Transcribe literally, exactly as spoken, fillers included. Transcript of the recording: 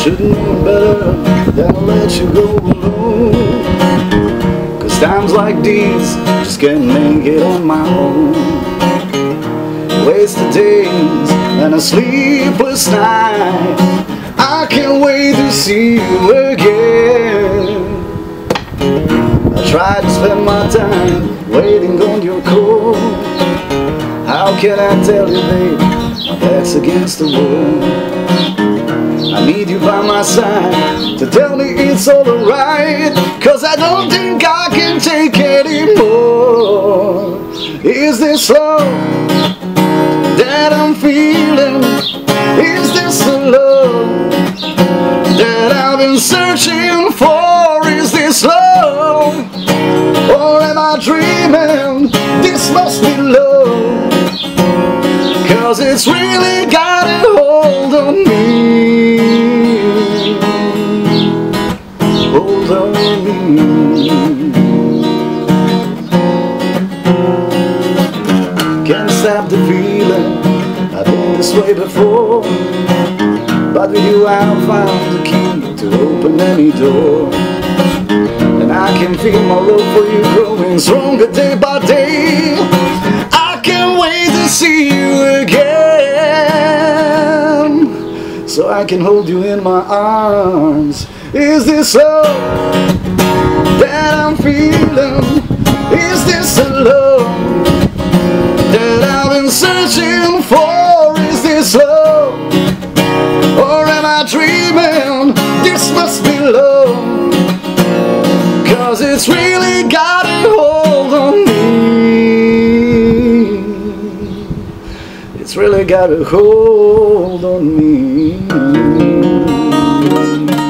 should've known better than to let you go alone. Cause times like these just can't make it on my own. Wasted days and a sleepless night, I can't wait to see you again. I tried to spend my time waiting on your call. How can I tell you, babe, my back's against the wall. I need you by my side to tell me it's all alright, cause I don't think I can take anymore. Is this love that I'm feeling? Is this the love that I've been searching for? Is this love, or am I dreaming? This must be love, cause it's really got a hold on me. Hold on me. Can't stop the feeling, I've been this way before, but with you I found the key to open any door. And I can feel my love for you growing stronger day by day. I can't wait to see you again, so I can hold you in my arms. Is this love that I'm feeling? Is this the love that I've been searching for? Is this love, or am I dreaming? This must be love, cause it's really got a hold on me. It's really got a hold on me.